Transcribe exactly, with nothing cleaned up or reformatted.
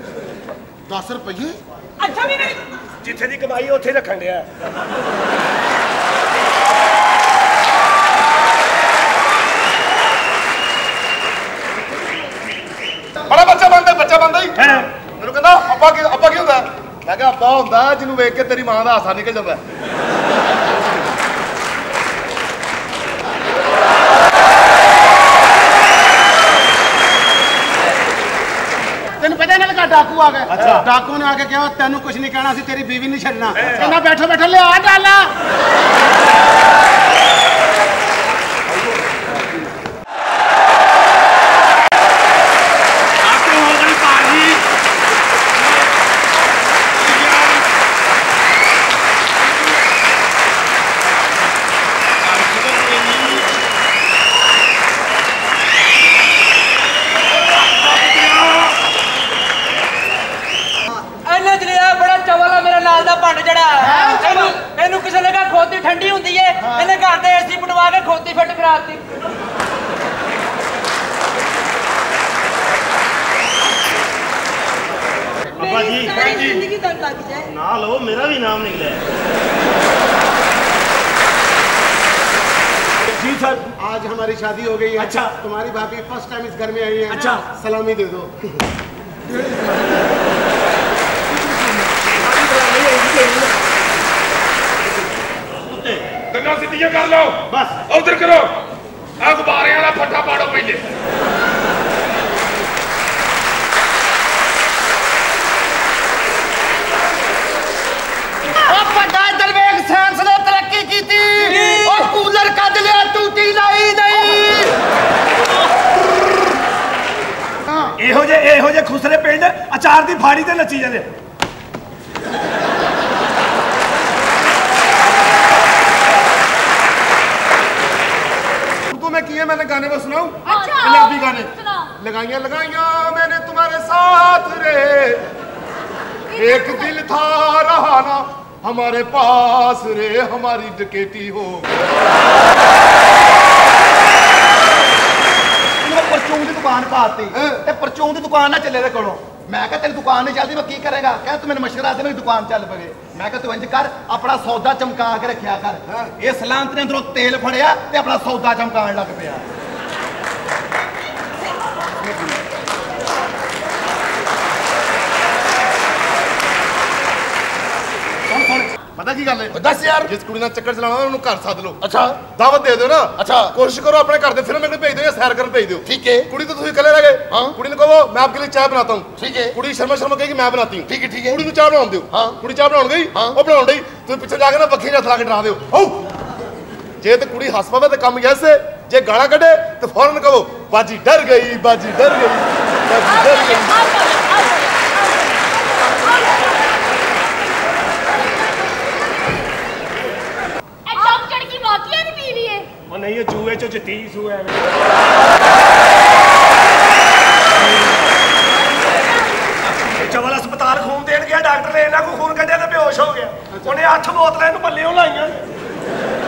दस रुपये अच्छा भी नहीं जिथे दी कमाई उत्थे रखन दिया बड़ा बच्चा बनता बच्चा बनता ही मैनू कहता अब्बा की अब्बा की होंदा मैं कहा अब्बा होंदा जिन्होंने वेख के तेरी मां का हासा निकल जाता तेन पता ना लगा डाकू आ गए अच्छा। डाकू ने आके कहा तेन कुछ नहीं कहना सी तेरी बीवी नहीं छड़ना कहना बैठो बैठो ले आ डाला ठंडी होंदी है इन्हें घर दे एसी पटवा के खोती फिट कराती अब्बा जी जिंदगी दर्द लग जाए ना लो मेरा भी नाम निकला जी सर आज हमारी शादी हो गई है अच्छा तुम्हारी भाभी फर्स्ट टाइम इस घर में आई है अच्छा सलामी दे दो गन्ना सीधियां कर लो बस उधर करो अखबारे वाला फट्टा पाड़ो पहले ਇਹੋ ਜੇ ਇਹੋ ਜੇ ਖੁਸਰੇ ਪਿੰਡ ਅਚਾਰ ਦੀ ਫਾੜੀ ਤੇ ਨੱਚੀ ਜਾਂਦੇ मैं किए मैंने गाने को सुनाऊं अच्छा पंजाबी गाने लगाइया लगाइया मैंने तुम्हारे साथ रे एक दिल था रहा ना हमारे पास रे हमारी डकैती हो परचून की दुकान पाती ते परचून की दुकान ना चले दे कोलों मैं कहा तेरी दुकान नहीं चलती मैं की करेगा कह तू मैंने मशवरा दे मेरी दुकान चल पवे मैं कहा तू इंज कर अपना सौदा चमका के रखिया कर ये सलामत ने अंदरों तेल फड़िया ते अपना सौदा चमकान लग पिया पता की गल है दस यार जिस कुड़ी नाल चक्कर चलाना उन्होंने घर सद लो अच्छा दावत दे दो ना अच्छा कोशिश करो अपने घर दे फिर मेरे भेज दो या सैर कर भेज दो ठीक है कुड़ी तो तुम कले रह गए हाँ कुड़ी ने कहो मैं आपके लिए चाय बनाता हूँ ठीक है कुड़ी शर्मा शर्मा कहेगी मैं बनाती हूँ ठीक है ठीक है कुड़ी को चाय बना दो हाँ कुड़ी चाय बना गई हाँ वो बना गई तुम पीछे जाके ना बखी हथ ला के डरा दो जे तो कुड़ी हस पावे तो कम यस जे गाला कटे तो फौरन कहो बाजी डर गई बाजी डर गई बाजी डर गई नहीं ये चूहे चो जती सूए चवल अस्पताल खून देन गया डॉक्टर ने इन्हों को खून कढ़िया तो बेहोश हो गया उन्हें अठ बोतलें पल्ले लाइया